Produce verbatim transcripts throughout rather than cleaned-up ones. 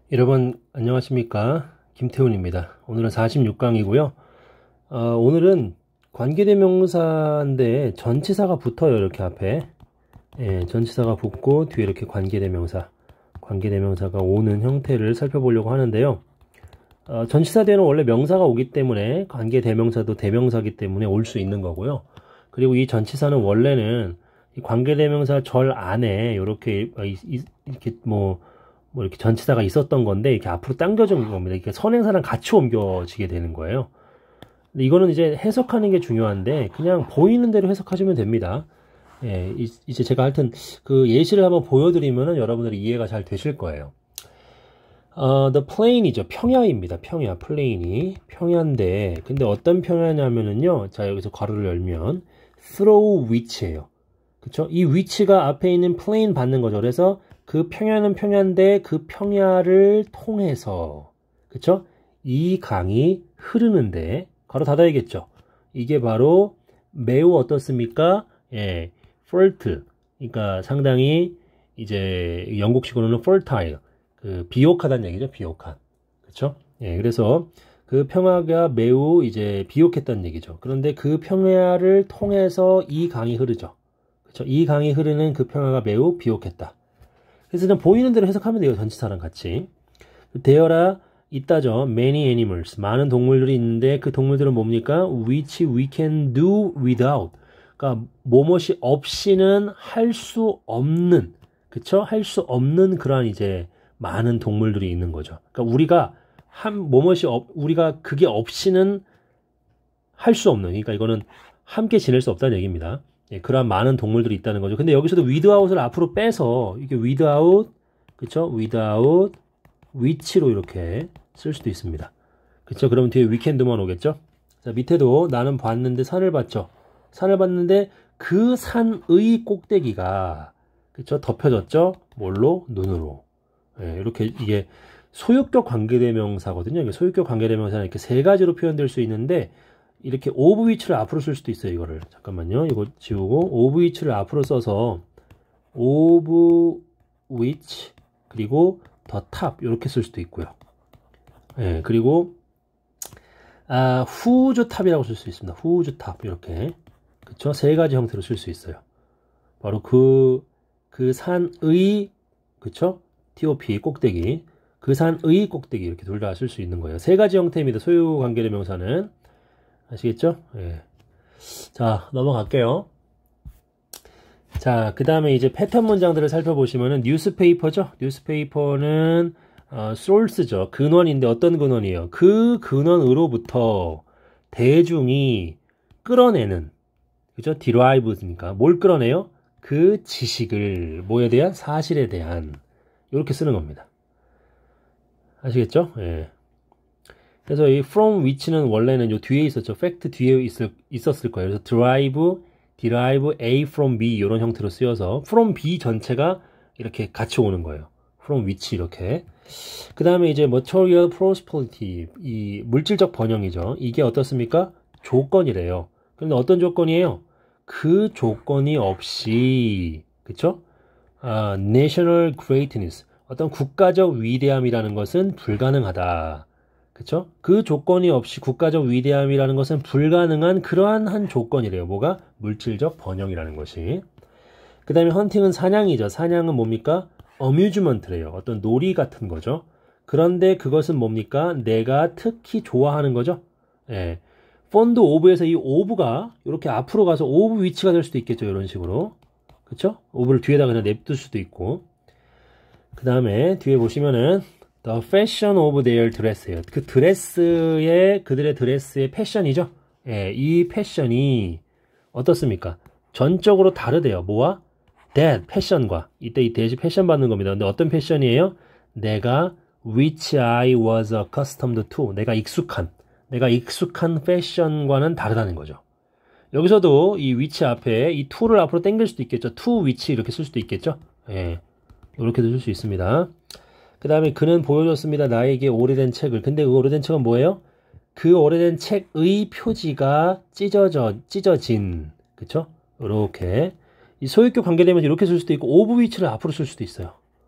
여러분 안녕하십니까, 김태훈입니다. 오늘은 사십육 강이고요 어, 오늘은 관계대명사인데 전치사가 붙어요. 이렇게 앞에 예, 전치사가 붙고 뒤에 이렇게 관계대명사 관계대명사가 오는 형태를 살펴보려고 하는데요. 어, 전치사 뒤에는 원래 명사가 오기 때문에 관계대명사도 대명사기 때문에 올 수 있는 거고요. 그리고 이 전치사는 원래는 이 관계대명사 절 안에 이렇게 이렇게 뭐 뭐 이렇게 전치사가 있었던 건데 이렇게 앞으로 당겨진 겁니다. 이렇게 선행사랑 같이 옮겨지게 되는 거예요. 근데 이거는 이제 해석하는 게 중요한데 그냥 보이는 대로 해석하시면 됩니다. 예, 이제 제가 하여튼 그 예시를 한번 보여드리면은 여러분들이 이해가 잘 되실 거예요. 어, the plane이죠. 평야입니다. 평야, 플레인이 평야인데 근데 어떤 평야냐면은요. 자, 여기서 괄호를 열면 through which예요. 그쵸? 이 which가 앞에 있는 plane 받는 거죠. 그래서 그 평야는 평야인데 그 평야를 통해서 그쵸? 이 강이 흐르는데 괄호 닫아야겠죠. 이게 바로 매우 어떻습니까? 예, fertile. 그러니까 상당히 이제 영국식으로는 fertile. 그 비옥하다는 얘기죠. 비옥한. 그쵸? 예, 그래서 그 평야가 매우 이제 비옥했다는 얘기죠. 그런데 그 평야를 통해서 이 강이 흐르죠. 그쵸? 이 강이 흐르는 그 평야가 매우 비옥했다. 그래서 그냥 보이는 대로 해석하면 돼요. 전치사랑 같이. 되어라 있다죠. Many animals. 많은 동물들이 있는데 그 동물들은 뭡니까? Which we can do without. 그러니까 뭐뭇이 없이는 할 수 없는, 그쵸? 할 수 없는 그러한 이제 많은 동물들이 있는 거죠. 그러니까 우리가 한 뭐뭇이 없, 우리가 그게 없이는 할 수 없는. 그러니까 이거는 함께 지낼 수 없다는 얘기입니다. 예, 그러한 많은 동물들이 있다는 거죠. 근데 여기서도 without을 앞으로 빼서 이게 without, 그쵸? without, which로 이렇게 쓸 수도 있습니다. 그쵸? 그러면 뒤에 we can do만 오겠죠? 자, 밑에도 나는 봤는데 산을 봤죠? 산을 봤는데 그 산의 꼭대기가, 그쵸? 덮여졌죠? 뭘로? 눈으로. 예, 이렇게 이게 소유격 관계대명사거든요. 이게 소유격 관계대명사는 이렇게 세 가지로 표현될 수 있는데 이렇게 of which를 앞으로 쓸 수도 있어요. 이거를 잠깐만요. 이거 지우고 of which를 앞으로 써서 of which 그리고 the top 이렇게 쓸 수도 있고요. 예, 그리고 아, whose top이라고 쓸 수 있습니다. whose top 이렇게 그쵸? 세 가지 형태로 쓸 수 있어요. 바로 그 그 산의 그쵸? top 꼭대기 그 산의 꼭대기 이렇게 둘 다 쓸 수 있는 거예요. 세 가지 형태입니다. 소유 관계대명사는 아시겠죠? 예. 자, 넘어갈게요. 자, 그 다음에 이제 패턴 문장들을 살펴보시면은 뉴스페이퍼죠? 뉴스페이퍼는 어, source죠. 근원인데 어떤 근원이에요? 그 근원으로부터 대중이 끌어내는, 그죠? derive니까 뭘 끌어내요? 그 지식을, 뭐에 대한? 사실에 대한, 이렇게 쓰는 겁니다. 아시겠죠? 예. 그래서 이 from which는 원래는 요 뒤에 있었죠. fact 뒤에 있을, 있었을 거예요. 그래서 derive, derive A from B 이런 형태로 쓰여서 from B 전체가 이렇게 같이 오는 거예요. from which 이렇게. 그 다음에 이제 material prosperity 이 물질적 번영이죠. 이게 어떻습니까? 조건이래요. 그런데 어떤 조건이에요? 그 조건이 없이 그쵸? 아, national greatness 어떤 국가적 위대함이라는 것은 불가능하다. 그쵸? 그 조건이 없이 국가적 위대함이라는 것은 불가능한 그러한 한 조건이래요. 뭐가? 물질적 번영이라는 것이. 그 다음에 헌팅은 사냥이죠. 사냥은 뭡니까? 어뮤즈먼트래요. 어떤 놀이 같은 거죠. 그런데 그것은 뭡니까? 내가 특히 좋아하는 거죠. 예. 펀드 오브에서 이 오브가 이렇게 앞으로 가서 오브 위치가 될 수도 있겠죠. 이런 식으로. 그쵸? 오브를 뒤에다 그냥 냅둘 수도 있고. 그 다음에 뒤에 보시면은 The fashion of their dress예요. 그 드레스의 그들의 드레스의 패션이죠. 예, 이 패션이 어떻습니까? 전적으로 다르대요. 뭐와? That 패션과 이때 이 대시 패션 받는 겁니다. 근데 어떤 패션이에요? 내가 which I was accustomed to. 내가 익숙한 내가 익숙한 패션과는 다르다는 거죠. 여기서도 이 which 앞에 이 to를 앞으로 당길 수도 있겠죠. to which 이렇게 쓸 수도 있겠죠. 예, 이렇게도 쓸 수 있습니다. 그 다음에 그는 보여줬습니다. 나에게 오래된 책을. 근데 그 오래된 책은 뭐예요? 그 오래된 책의 표지가 찢어져, 찢어진. 그쵸? 이렇게. 이 소유격 관계되면 이렇게 쓸 수도 있고, 오브 위치를 앞으로 쓸 수도 있어요.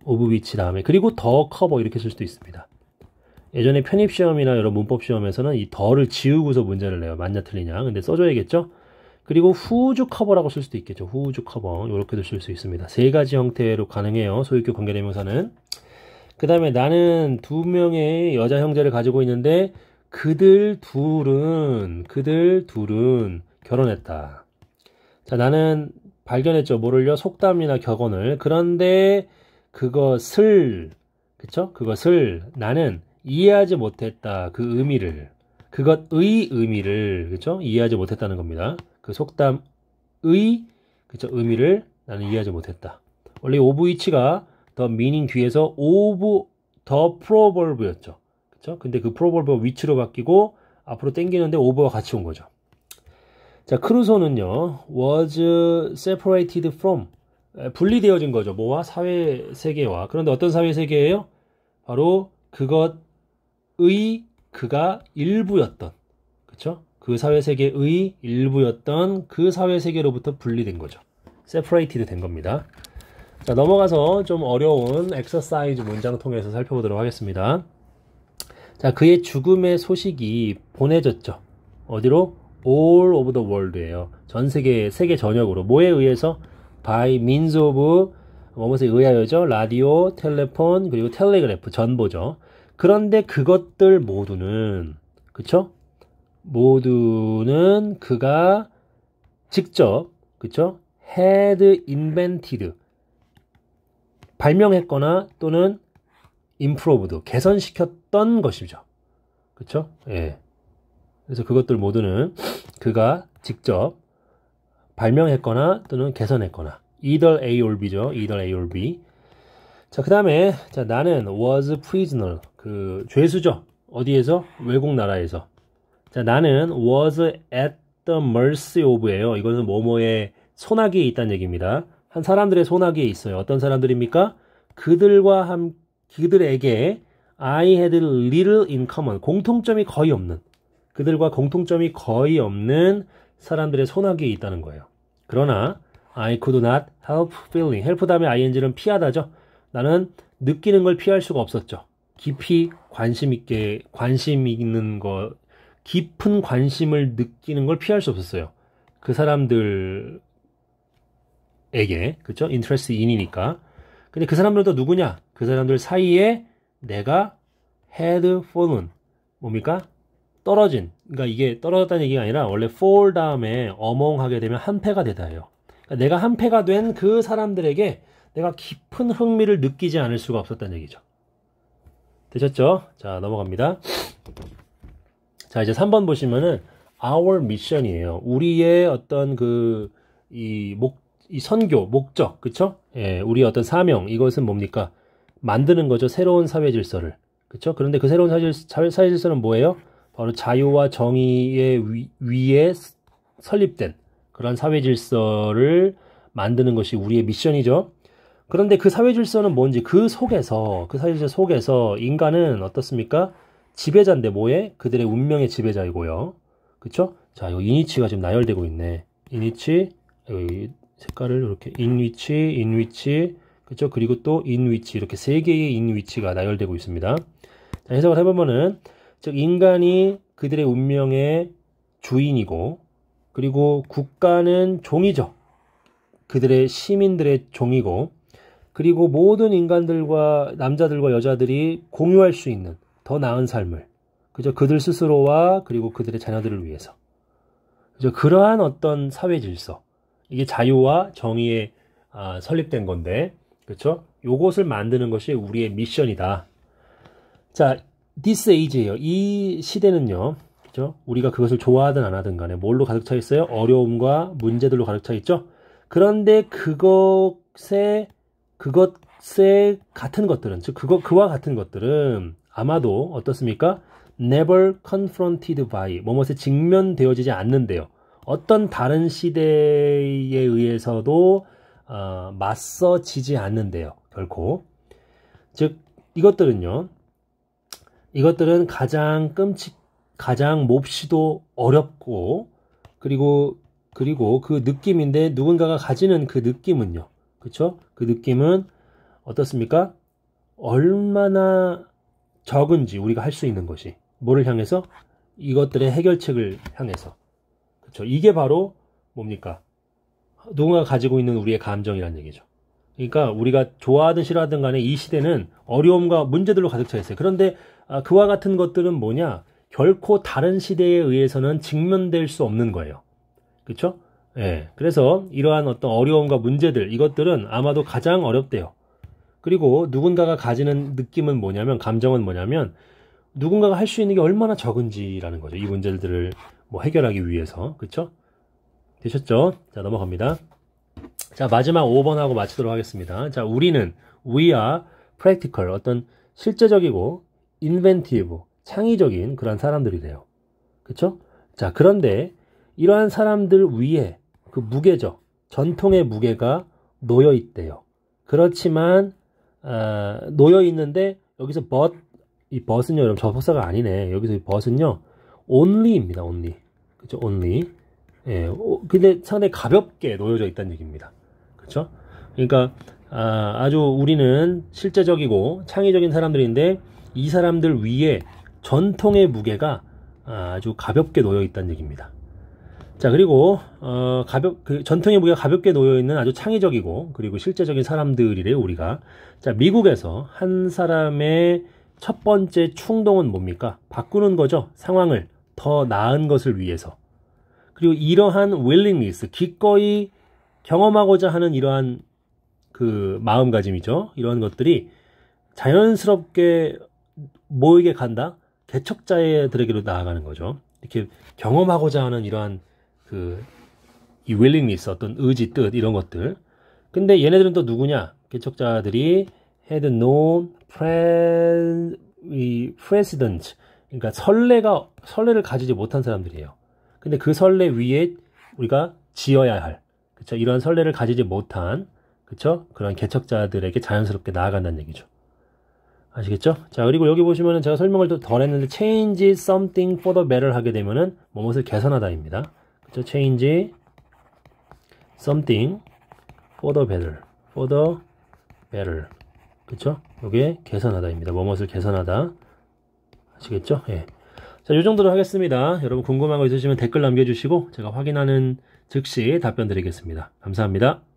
of which 다음에 그리고 더 커버 이렇게 쓸 수도 있습니다. 예전에 편입시험이나 여러 문법시험에서는 이 더를 지우고서 문제를 내요. 맞냐 틀리냐. 근데 써줘야겠죠? 그리고 whose 커버라고 쓸 수도 있겠죠. whose 커버 이렇게도 쓸 수 있습니다. 세 가지 형태로 가능해요. 소유격 관계대명사는. 그 다음에 나는 두 명의 여자 형제를 가지고 있는데 그들 둘은 그들 둘은 결혼했다. 자, 나는 발견했죠. 뭐를요? 속담이나 격언을. 그런데 그것을 그쵸? 그것을 나는 이해하지 못했다. 그 의미를 그것의 의미를 그쵸? 이해하지 못했다는 겁니다. 그 속담의 그쵸? 의미를 나는 이해하지 못했다. 원래 of which가 the meaning 뒤에서 of the proverb였죠. 그쵸? 근데 그 proverb가 which로 바뀌고 앞으로 당기는데 of와 같이 온 거죠. 자, 크루소는요, was separated from, 분리되어진 거죠. 뭐와? 사회 세계와. 그런데 어떤 사회 세계예요? 바로 그것의 그가 일부였던, 그쵸? 그 사회 세계의 일부였던 그 사회 세계로부터 분리된 거죠. separated 된 겁니다. 자, 넘어가서 좀 어려운 엑서사이즈 문장 통해서 살펴보도록 하겠습니다. 자, 그의 죽음의 소식이 보내졌죠. 어디로? all over the world예요. 전 세계, 세계 전역으로. 뭐에 의해서? by means of, 뭐뭐에 의하여죠. 라디오, 텔레폰, 그리고 텔레그래프, 전보죠. 그런데 그것들 모두는, 그쵸? 모두는 그가 직접, 그쵸? had invented, 발명했거나 또는 improved, 개선시켰던 것이죠. 그쵸? 예. 그래서 그것들 모두는 그가 직접 발명했거나 또는 개선했거나 either A or B죠. either A or B. 자, 그 다음에 자, 나는 was prisoner. 그 죄수죠. 어디에서? 외국 나라에서. 자, 나는 was at the mercy of예요. 이거는 뭐뭐의 소나기에 있다는 얘기입니다. 한 사람들의 소나기에 있어요. 어떤 사람들입니까? 그들과 함 그들에게 I had little in common. 공통점이 거의 없는. 그들과 공통점이 거의 없는 사람들의 소나기에 있다는 거예요. 그러나 I could not help feeling. help 다음에 ing는 피하다죠. 나는 느끼는 걸 피할 수가 없었죠. 깊이 관심 있게 관심 있는 거 깊은 관심을 느끼는 걸 피할 수 없었어요. 그 사람들에게 그렇죠? interest in이니까. 근데 그 사람들도 누구냐? 그 사람들 사이에 내가 had fallen. 뭡니까? 떨어진. 그러니까 이게 떨어졌다는 얘기가 아니라 원래 fall 다음에 among 하게 되면 한패가 되다예요. 그러니까 내가 한패가 된 그 사람들에게 내가 깊은 흥미를 느끼지 않을 수가 없었다는 얘기죠. 되셨죠? 자, 넘어갑니다. 자, 이제 삼 번 보시면은 our mission이에요. 우리의 어떤 그 이 목 이 선교, 목적, 그쵸? 예, 우리의 어떤 사명, 이것은 뭡니까? 만드는 거죠. 새로운 사회 질서를. 그쵸? 그런데 그 새로운 사회, 사회, 사회 질서는 뭐예요? 바로 자유와 정의의 위, 위에 설립된 그런 사회 질서를 만드는 것이 우리의 미션이죠. 그런데 그 사회 질서는 뭔지 그 속에서, 그 사회 질서 속에서 인간은 어떻습니까? 지배자인데 뭐에? 그들의 운명의 지배자이고요. 그쵸? 자, 이거 인위치가 지금 나열되고 있네. 인위치, 여기 색깔을 이렇게 인위치, 인위치, 그쵸? 그리고 또 인위치, 이렇게 세 개의 인위치가 나열되고 있습니다. 자, 해석을 해보면은, 즉, 인간이 그들의 운명의 주인이고, 그리고 국가는 종이죠. 그들의 시민들의 종이고, 그리고 모든 인간들과 남자들과 여자들이 공유할 수 있는 더 나은 삶을, 그죠? 그들 스스로와 그리고 그들의 자녀들을 위해서. 그죠? 그러한 어떤 사회 질서, 이게 자유와 정의에 아, 설립된 건데, 그렇죠? 요것을 만드는 것이 우리의 미션이다. 자, this age예요. 이 시대는요, 그죠? 우리가 그것을 좋아하든 안 하든 간에 뭘로 가득 차 있어요? 어려움과 문제들로 가득 차 있죠? 그런데 그것에, 그것에 같은 것들은, 즉, 그거, 그와 같은 것들은 아마도 어떻습니까? never confronted by, 뭐뭇에 직면되어지지 않는데요. 어떤 다른 시대에 의해서도 어, 맞서지지 않는데요. 결코. 즉, 이것들은요. 이것들은 가장 끔찍, 가장 몹시도 어렵고, 그리고, 그리고 그 느낌인데 누군가가 가지는 그 느낌은요. 그쵸? 그 느낌은 어떻습니까? 얼마나 적은지 우리가 할 수 있는 것이 뭐를 향해서? 이것들의 해결책을 향해서. 그렇죠. 이게 바로 뭡니까? 누군가가 가지고 있는 우리의 감정이란 얘기죠. 그러니까 우리가 좋아하든 싫어하든 간에 이 시대는 어려움과 문제들로 가득 차 있어요. 그런데 그와 같은 것들은 뭐냐? 결코 다른 시대에 의해서는 직면될 수 없는 거예요. 그렇죠? 예. 그래서 이러한 어떤 어려움과 문제들, 이것들은 아마도 가장 어렵대요. 그리고 누군가가 가지는 느낌은 뭐냐면, 감정은 뭐냐면 누군가가 할 수 있는 게 얼마나 적은지라는 거죠. 이 문제들을 뭐 해결하기 위해서. 그렇죠? 되셨죠? 자, 넘어갑니다. 자, 마지막 오 번 하고 마치도록 하겠습니다. 자, 우리는 we are practical, 어떤 실제적이고 inventive, 창의적인 그런 사람들이래요. 그쵸? 자, 그런데 이러한 사람들 위에 그 무게죠. 전통의 무게가 놓여 있대요. 그렇지만 아, 놓여 있는데 여기서 but, 이 but은요, 여러분 접속사가 아니네. 여기서 이 but은요 only입니다. only. 그쵸? only. 예, 근데 상당히 가볍게 놓여져 있다는 얘기입니다. 그렇죠? 그러니까 아, 아주 우리는 실제적이고 창의적인 사람들인데 이 사람들 위에 전통의 무게가 아주 가볍게 놓여 있다는 얘기입니다. 자, 그리고 어, 가볍 그 전통의 무게가 가볍게 놓여 있는 아주 창의적이고 그리고 실제적인 사람들이래요, 우리가. 자, 미국에서 한 사람의 첫 번째 충동은 뭡니까? 바꾸는 거죠. 상황을 더 나은 것을 위해서. 그리고 이러한 willingness, 기꺼이 경험하고자 하는 이러한 그 마음가짐이죠. 이러한 것들이 자연스럽게 뭐에게 간다? 개척자들에게로 나아가는 거죠. 이렇게 경험하고자 하는 이러한 그 이 willingness, 어떤 의지, 뜻 이런 것들. 근데 얘네들은 또 누구냐? 개척자들이 had no pre, precedent, 그러니까 설레가 설레를 가지지 못한 사람들이에요. 근데 그 설레 위에 우리가 지어야 할, 그쵸? 이런 설레를 가지지 못한, 그쵸? 그런 개척자들에게 자연스럽게 나아간다는 얘기죠. 아시겠죠? 자, 그리고 여기 보시면은 제가 설명을 또 덜 했는데, change something for the better 하게 되면은, 무엇을 개선하다입니다. 그쵸? change something for the better. for the better. 그쵸? 요게 개선하다입니다. 무엇을 개선하다. 아시겠죠? 예. 자, 요 정도로 하겠습니다. 여러분 궁금한 거 있으시면 댓글 남겨주시고 제가 확인하는 즉시 답변 드리겠습니다. 감사합니다.